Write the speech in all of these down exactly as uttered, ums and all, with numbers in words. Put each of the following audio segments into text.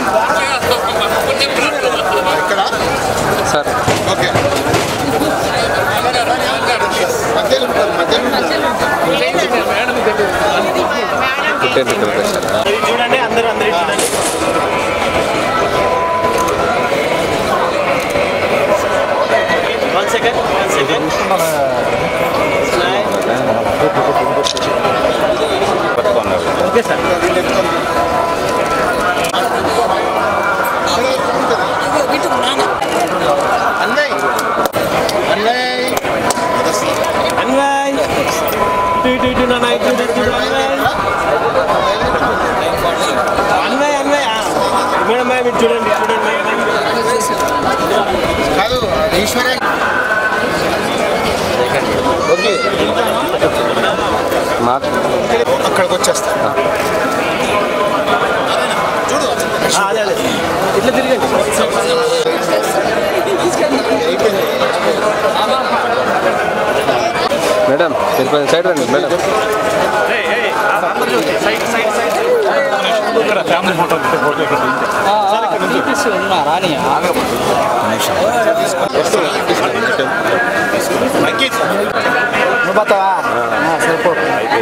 ఇక్కడ sir okay చూడండి అందరూ అందరూ చూడండి one second one second okay sir అన్నయ్య అన్నయ్య అన్వయ్ ఇటు ఇటు ఇటు నాన్న ఇటు ఇటు ఇటు అన్వయ్ అన్వయ్ అన్వయ్ మేడం మేడం ఇటు చూడండి చూడండి కాదు ఈశ్వర ఓకే అక్కడికి వచ్చేస్తా చూడు అదే అదే ఇట్లా తిరిగండి మేడం తిరుపతి సైడ్ రండి మేడం ఫ్యామిలీ ఫోటో రాని పోతావా సరిపో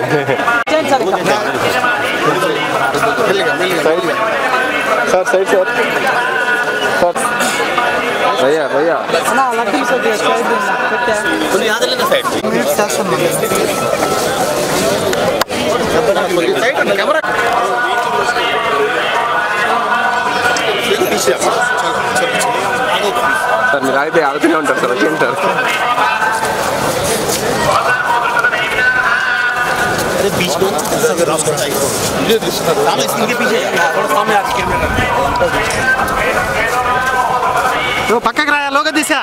సార్ సైడ్ సార్ సార్ భయ్యా భయ్యా కెమెరా సార్ మీరు ఆగితే ఆగుతూనే ఉంటారు సార్ వచ్చి ఉంటారు నువ్వు పక్కకి రా లోక దిశా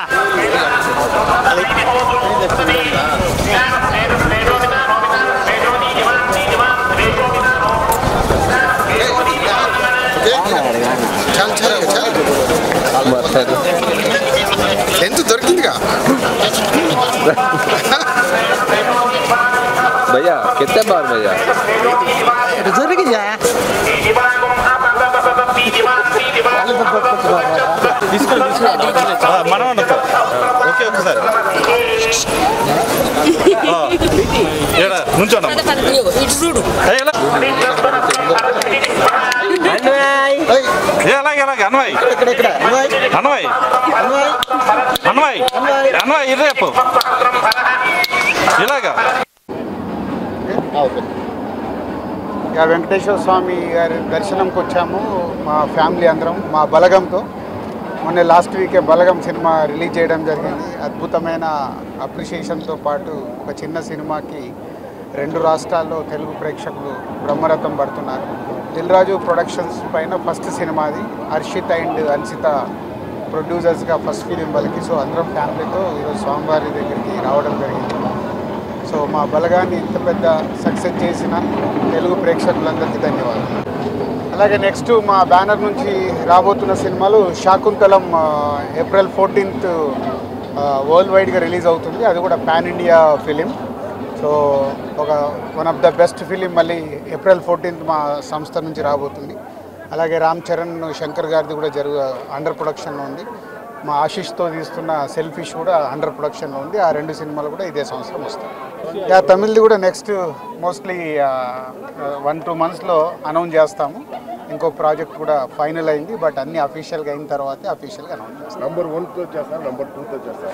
చాలు చాలు చాలు ఎంత దొరికిందిగా భయ్యా కిత్తే బార్ భయ్యా జరిగిందా మనం ఓకే ఒకసారి నుంచోండి అలాగే అలాగే అన్వయ్ అన్వయ్ అన్వయ్ అన్వయ్ ఇది రేపు ఇలాగా వెంకటేశ్వర స్వామి గారి దర్శనంకి వచ్చాము మా ఫ్యామిలీ అందరం మా బలగంతో. మొన్న లాస్ట్ వీకే బలగం సినిమా రిలీజ్ చేయడం జరిగింది. అద్భుతమైన అప్రిషియేషన్తో పాటు ఒక చిన్న సినిమాకి రెండు రాష్ట్రాల్లో తెలుగు ప్రేక్షకులు బ్రహ్మరథం పడుతున్నారు. దిల్ రాజు ప్రొడక్షన్స్ పైన ఫస్ట్ సినిమాది. హర్షిత్ అండ్ అన్సిత ప్రొడ్యూసర్స్గా ఫస్ట్ ఫిలిం వాళ్ళకి. సో అందరం ఫ్యామిలీతో ఈరోజు స్వామివారి దగ్గరికి రావడం జరిగింది. సో మా బలగాన్ని ఇంత పెద్ద సక్సెస్ చేసిన తెలుగు ప్రేక్షకులందరికీ ధన్యవాదాలు. అలాగే నెక్స్ట్ మా బ్యానర్ నుంచి రాబోతున్న సినిమాలు శాకుంతలం ఏప్రిల్ ఫోర్టీన్త్ వరల్డ్ వైడ్గా రిలీజ్ అవుతుంది. అది కూడా పాన్ ఇండియా ఫిలిం. సో ఒక one of the best film మళ్ళీ ఏప్రిల్ ఫోర్టీన్త్ మా సంస్థ నుంచి రాబోతుంది. అలాగే రామ్ చరణ్ శంకర్ గారిది కూడా జరుగు అండర్ ప్రొడక్షన్లో ఉంది. మా ఆశిష్తో తీస్తున్న సెల్ఫిష్ కూడా అండర్ ప్రొడక్షన్లో ఉంది. ఆ రెండు సినిమాలు కూడా ఇదే సంవత్సరం వస్తాయి. యా తమిళ్ది కూడా నెక్స్ట్ మోస్ట్లీ వన్ టూ మంత్స్లో అనౌన్స్ చేస్తాము. ఇంకో ప్రాజెక్ట్ కూడా ఫైనల్ అయింది. బట్ అన్ని అఫీషియల్గా అయిన తర్వాతే అఫీషియల్గా అనౌన్స్ చేస్తాం. నంబర్ వన్తో చేస్తాం, నంబర్ టూతో చేస్తాం.